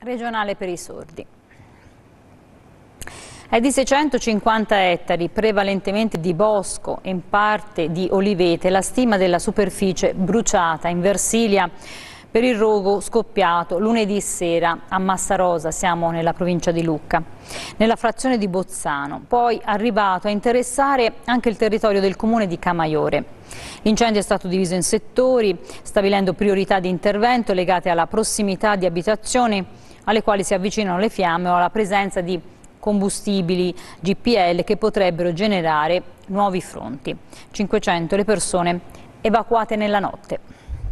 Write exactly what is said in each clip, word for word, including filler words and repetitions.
regionale per i sordi. È di seicentocinquanta ettari, prevalentemente di bosco e in parte di olivete, la stima della superficie bruciata in Versilia per il rogo scoppiato lunedì sera a Massarosa, siamo nella provincia di Lucca, nella frazione di Bozzano, poi arrivato a interessare anche il territorio del comune di Camaiore. L'incendio è stato diviso in settori, stabilendo priorità di intervento legate alla prossimità di abitazioni alle quali si avvicinano le fiamme o alla presenza di combustibili G P L che potrebbero generare nuovi fronti. cinquecento le persone evacuate nella notte.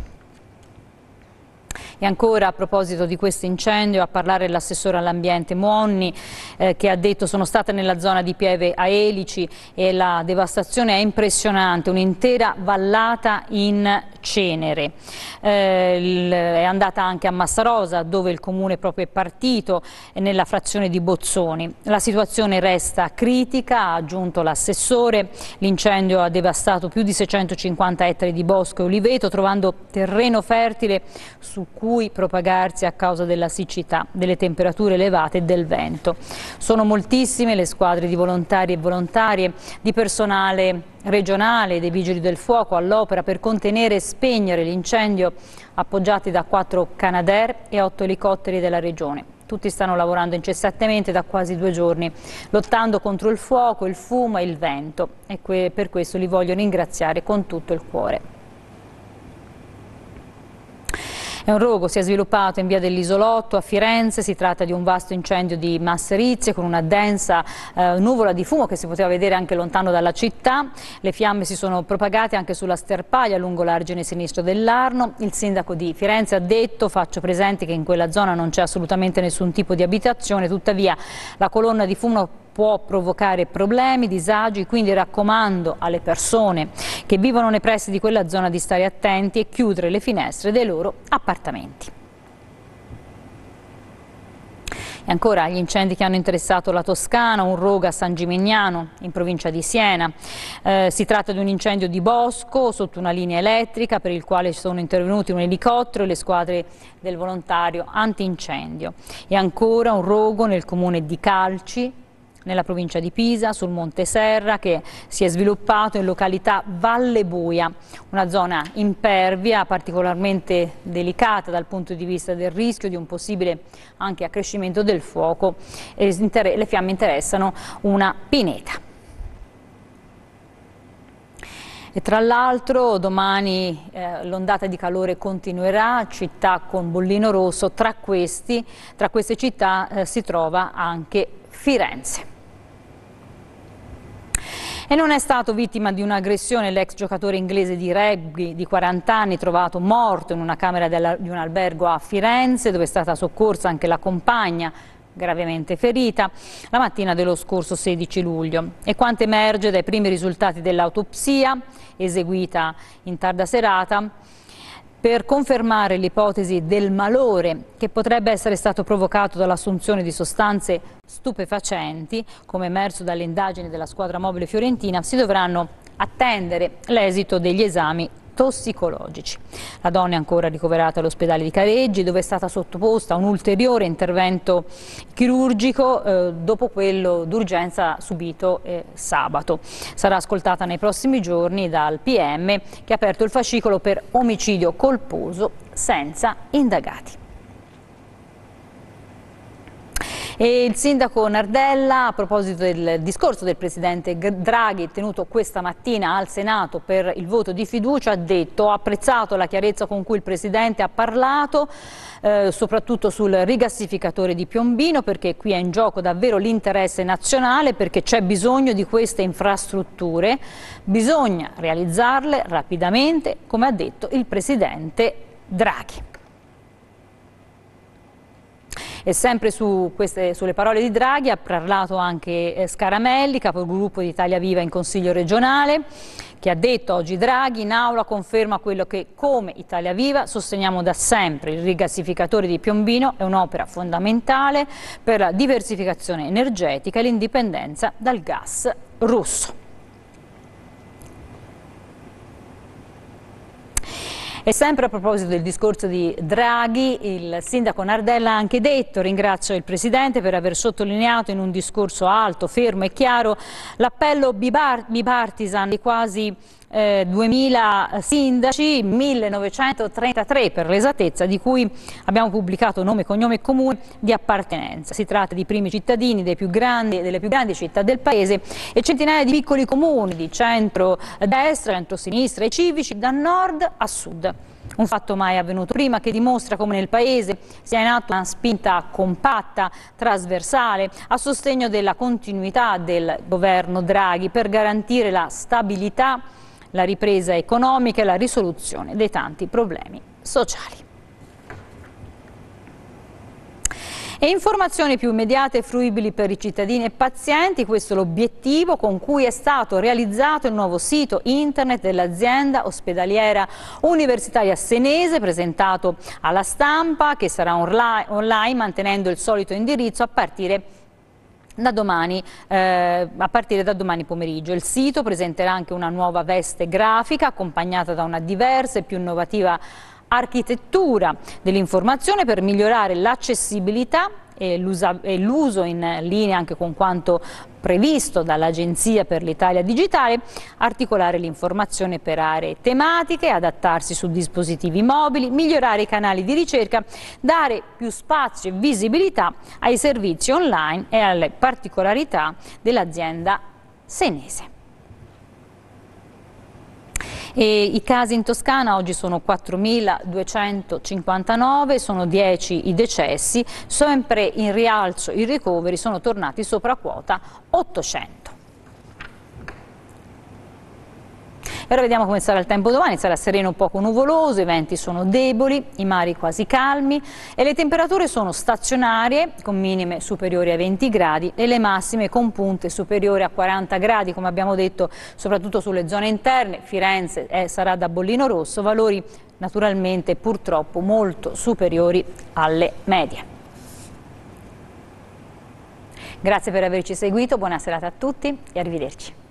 E ancora a proposito di questo incendio, a parlare l'assessore all'ambiente Muonni, eh, che ha detto sono stata nella zona di Pieve a Elici e la devastazione è impressionante, un'intera vallata in cenere. Eh, il, è andata anche a Massarosa, dove il comune proprio è partito, e nella frazione di Bozzoni. La situazione resta critica, ha aggiunto l'assessore. L'incendio ha devastato più di seicentocinquanta ettari di bosco e oliveto, trovando terreno fertile su cui propagarsi a causa della siccità, delle temperature elevate e del vento. Sono moltissime le squadre di volontari e volontarie, di personale regionale, dei vigili del fuoco all'opera per contenere e spegnere l'incendio, appoggiati da quattro Canadair e otto elicotteri della regione. Tutti stanno lavorando incessantemente da quasi due giorni, lottando contro il fuoco, il fumo e il vento, e per questo li voglio ringraziare con tutto il cuore. È un rogo, si è sviluppato in via dell'Isolotto a Firenze, si tratta di un vasto incendio di masserizie con una densa eh, nuvola di fumo che si poteva vedere anche lontano dalla città. Le fiamme si sono propagate anche sulla sterpaglia lungo l'argine sinistro dell'Arno. Il sindaco di Firenze ha detto: faccio presente che in quella zona non c'è assolutamente nessun tipo di abitazione, tuttavia la colonna di fumo può provocare problemi, disagi, quindi raccomando alle persone che vivono nei pressi di quella zona di stare attenti e chiudere le finestre dei loro appartamenti. E ancora gli incendi che hanno interessato la Toscana, un rogo a San Gimignano in provincia di Siena. Eh, si tratta di un incendio di bosco sotto una linea elettrica per il quale sono intervenuti un elicottero e le squadre del volontario antincendio. E ancora un rogo nel comune di Calci, nella provincia di Pisa, sul Monte Serra, che si è sviluppato in località Valle Buia, una zona impervia particolarmente delicata dal punto di vista del rischio di un possibile anche accrescimento del fuoco. E le fiamme interessano una pineta. E tra l'altro domani eh, l'ondata di calore continuerà, città con bollino rosso, tra, questi, tra queste città eh, si trova anche Firenze. E non è stato vittima di un'aggressione l'ex giocatore inglese di rugby di quaranta anni, trovato morto in una camera di un albergo a Firenze, dove è stata soccorsa anche la compagna, gravemente ferita, la mattina dello scorso sedici luglio. E quanto emerge dai primi risultati dell'autopsia, eseguita in tarda serata, per confermare l'ipotesi del malore che potrebbe essere stato provocato dall'assunzione di sostanze stupefacenti, come emerso dalle indagini della squadra mobile fiorentina, si dovranno attendere l'esito degli esami tossicologici. La donna è ancora ricoverata all'ospedale di Careggi, dove è stata sottoposta a un ulteriore intervento chirurgico eh, dopo quello d'urgenza subito eh, sabato. Sarà ascoltata nei prossimi giorni dal P M, che ha aperto il fascicolo per omicidio colposo senza indagati. E il sindaco Nardella, a proposito del discorso del presidente Draghi tenuto questa mattina al Senato per il voto di fiducia, ha detto: ho apprezzato la chiarezza con cui il presidente ha parlato, eh, soprattutto sul rigassificatore di Piombino, perché qui è in gioco davvero l'interesse nazionale, perché c'è bisogno di queste infrastrutture, bisogna realizzarle rapidamente, come ha detto il presidente Draghi. E sempre su queste, sulle parole di Draghi ha parlato anche eh, Scaramelli, capogruppo di Italia Viva in Consiglio regionale, che ha detto oggi: Draghi in aula conferma quello che come Italia Viva sosteniamo da sempre: il rigassificatore di Piombino è un'opera fondamentale per la diversificazione energetica e l'indipendenza dal gas russo. E sempre a proposito del discorso di Draghi, il sindaco Nardella ha anche detto: ringrazio il Presidente per aver sottolineato in un discorso alto, fermo e chiaro l'appello bipartisan di quasi eh, duemila sindaci, millenovecentotrentatré per l'esattezza, di cui abbiamo pubblicato nome, cognome e comune di appartenenza. Si tratta di primi cittadini dei più grandi, delle più grandi città del Paese e centinaia di piccoli comuni di centro-destra, centro-sinistra e civici da nord a sud. Un fatto mai avvenuto prima, che dimostra come nel Paese sia in atto una spinta compatta, trasversale, a sostegno della continuità del governo Draghi per garantire la stabilità, la ripresa economica e la risoluzione dei tanti problemi sociali. E informazioni più immediate e fruibili per i cittadini e pazienti, questo è l'obiettivo con cui è stato realizzato il nuovo sito internet dell'azienda ospedaliera universitaria senese, presentato alla stampa, che sarà online mantenendo il solito indirizzo a partire Da domani, eh, a partire da domani pomeriggio. Il sito presenterà anche una nuova veste grafica accompagnata da una diversa e più innovativa architettura dell'informazione per migliorare l'accessibilità e l'uso in linea anche con quanto previsto dall'Agenzia per l'Italia Digitale, articolare l'informazione per aree tematiche, adattarsi su dispositivi mobili, migliorare i canali di ricerca, dare più spazio e visibilità ai servizi online e alle particolarità dell'azienda senese. E i casi in Toscana oggi sono quattromiladuecentocinquantanove, sono dieci i decessi, sempre in rialzo i ricoveri, sono tornati sopra quota ottocento. E ora vediamo come sarà il tempo domani. Sarà sereno, poco nuvoloso, i venti sono deboli, i mari quasi calmi e le temperature sono stazionarie con minime superiori ai venti gradi e le massime con punte superiori a quaranta gradi, come abbiamo detto, soprattutto sulle zone interne. Firenze eh, sarà da bollino rosso, valori naturalmente purtroppo molto superiori alle medie. Grazie per averci seguito, buona serata a tutti e arrivederci.